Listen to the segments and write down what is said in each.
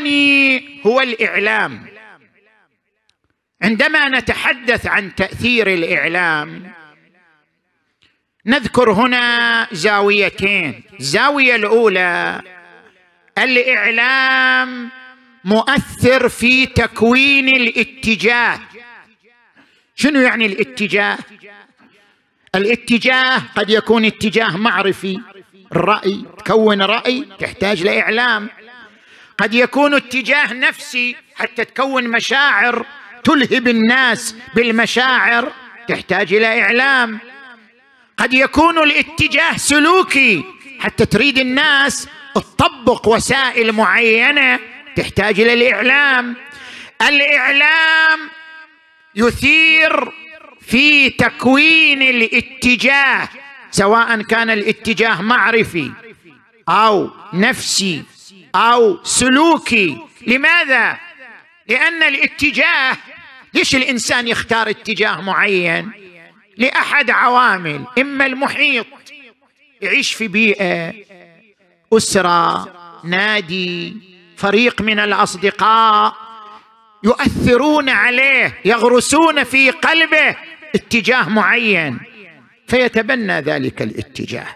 الثاني هو الإعلام. عندما نتحدث عن تأثير الإعلام نذكر هنا زاويتين. الزاوية الأولى: الإعلام مؤثر في تكوين الاتجاه. شنو يعني الاتجاه؟ الاتجاه قد يكون اتجاه معرفي، الرأي، تكون رأي تحتاج لإعلام. قد يكون اتجاه نفسي حتى تكون مشاعر تلهب الناس بالمشاعر تحتاج إلى إعلام. قد يكون الاتجاه سلوكي حتى تريد الناس تطبق وسائل معينة تحتاج إلى الإعلام. الإعلام يثير في تكوين الاتجاه، سواء كان الاتجاه معرفي أو نفسي أو سلوكي. لماذا؟ لأن الاتجاه، ليش الإنسان يختار اتجاه معين؟ لأحد عوامل: إما المحيط، يعيش في بيئة، أسرة، نادي، فريق من الأصدقاء يؤثرون عليه، يغرسون في قلبه اتجاه معين فيتبنى ذلك الاتجاه.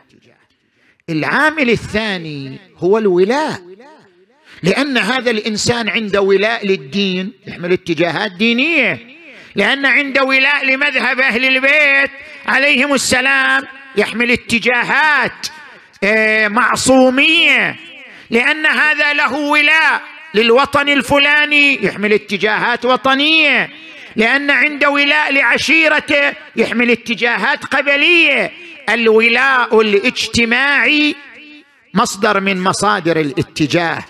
العامل الثاني هو الولاء، لأن هذا الإنسان عنده ولاء للدين يحمل اتجاهات دينية، لأن عنده ولاء لمذهب أهل البيت عليهم السلام يحمل اتجاهات معصومية، لأن هذا له ولاء للوطن الفلاني يحمل اتجاهات وطنية، لأن عنده ولاء لعشيرته يحمل اتجاهات قبلية. الولاء الاجتماعي مصدر من مصادر الاتجاه،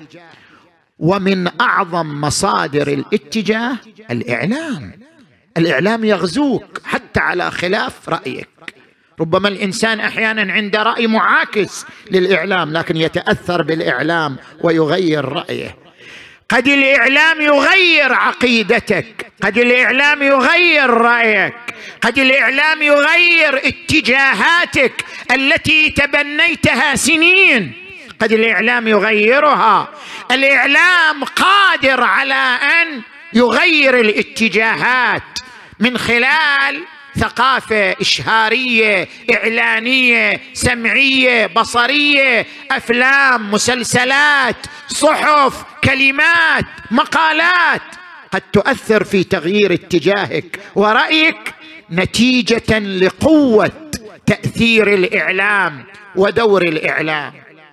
ومن أعظم مصادر الاتجاه الإعلام. الإعلام يغزوك حتى على خلاف رأيك. ربما الإنسان أحيانا عنده رأي معاكس للإعلام لكن يتأثر بالإعلام ويغير رأيه. قد الإعلام يغير عقيدتك، قد الإعلام يغير رأيك، قد الإعلام يغير اتجاهاتك التي تبنيتها سنين، قد الإعلام يغيرها. الإعلام قادر على أن يغير الاتجاهات من خلال ثقافة إشهارية، إعلانية، سمعية، بصرية، أفلام، مسلسلات، صحف، كلمات، مقالات، قد تؤثر في تغيير اتجاهك ورأيك نتيجة لقوة تأثير الإعلام ودور الإعلام.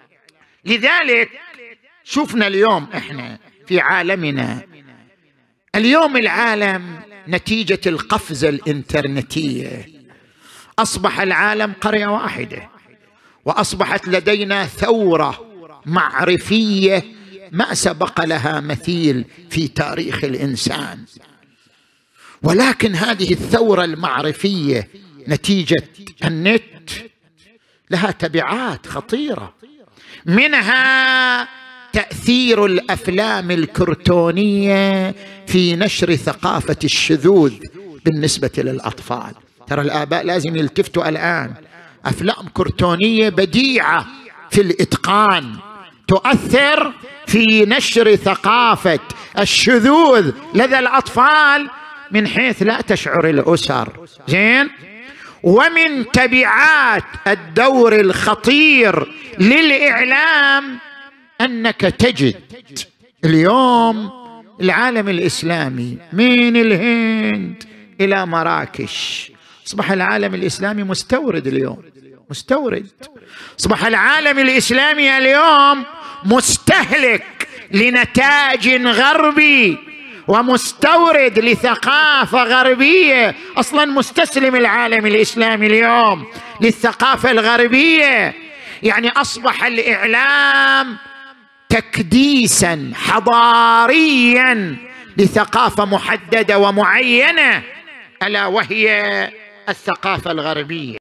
لذلك شفنا اليوم احنا في عالمنا، اليوم العالم نتيجة القفزة الإنترنتية أصبح العالم قرية واحدة، وأصبحت لدينا ثورة معرفية ما سبق لها مثيل في تاريخ الإنسان. ولكن هذه الثورة المعرفية نتيجة النت لها تبعات خطيرة، منها تأثير الأفلام الكرتونية في نشر ثقافة الشذوذ بالنسبة للأطفال. ترى الآباء لازم يلتفتوا الآن، أفلام كرتونية بديعة في الإتقان تؤثر في نشر ثقافة الشذوذ لدى الأطفال من حيث لا تشعر الأسر. زين؟ ومن تبعات الدور الخطير للإعلام أنك تجد اليوم العالم الإسلامي من الهند إلى مراكش، أصبح العالم الإسلامي مستورد اليوم، مستورد. أصبح العالم الإسلامي اليوم مستهلك لنتاج غربي ومستورد لثقافة غربية. أصلا مستسلم العالم الإسلامي اليوم للثقافة الغربية. يعني أصبح الإعلام تكديسا حضاريا لثقافة محددة ومعينة، ألا وهي الثقافة الغربية.